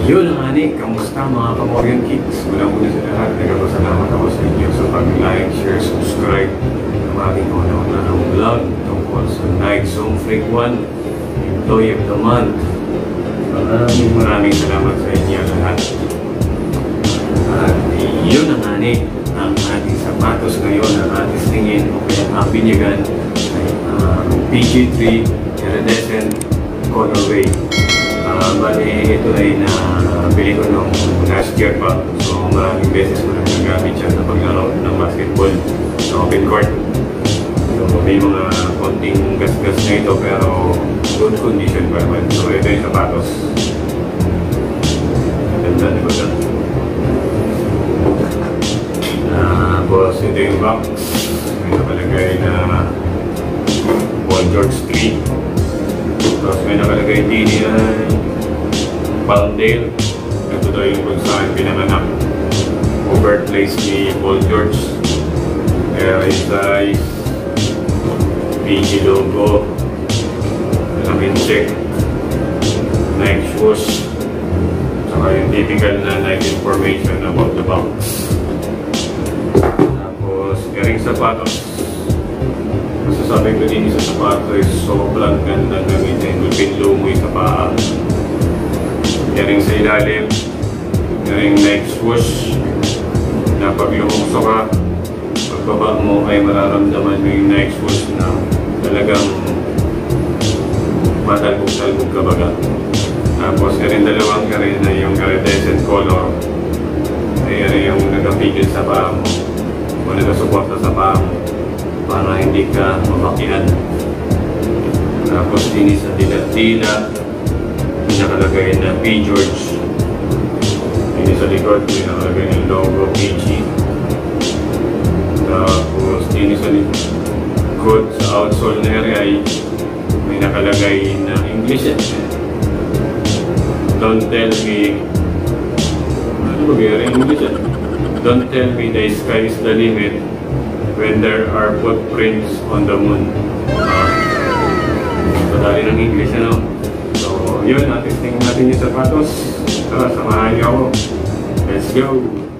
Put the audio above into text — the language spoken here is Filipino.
Yun ang ani, kamusta mga Kamorgan Kicks? Muna sa lahat, nagpapasalamat ako sa inyo sa pag-like, share, subscribe ng aking una-unang vlog tungkol sa Nike Zoom Freak 1 Employee of the Month. Maraming salamat sa inyo lahat. At yun ang ani, ang ating sapatos ngayon na ating tingin o kaya ang binyagan ay PG3 Iridescent Colorway. Bali, ito ay nabili ko nung last year pa. So, maraming beses ko na nagamit siya sa paglaro ng basketball sa open court. So, may mga konting gas-gas na ito pero good condition pa naman. So, ito yung sapatos. Ganda, di ba ito? Tapos, ito yung box. May nakalagay na Paul George 3. Tapos may nakalagay din ay Palmdale. Ito daw yung kung saan pinanganak o birthplace ni Paul George. Air size, PG logo, alamin check, Nike shoes, saka yung typical na Nike information about the box. Tapos earring sapatos. Masasabi ko din sa sapatos ay sobrang ganda gamitin. Pinlumoy sa paa. Earring sa ilalim. Earring Nike swoosh. Na pag lumukso ka, pagbaba mo ay mararamdaman mo yung Nike swoosh na talagang matalbog-talbog ka baga. Tapos earring dalawang earring na yung iridescent color. Ay earring yung nagapigil sa paa mo o nagasuporta sa paa mo para hindi ka mabakian. Tapos din sa dila-dila nakalagay na P. George. Din sa likod nakalagay ng logo PG. Tapos din sa likod sa outsole na area ay may nakalagay na English. Don't tell me ano ba gaya English? Don't tell me the sky is the limit when there are footprints on the moon. Padali ng English, ano? So, yun, testing natin yung sapatos. Tara, samahan niyo ako. Let's go!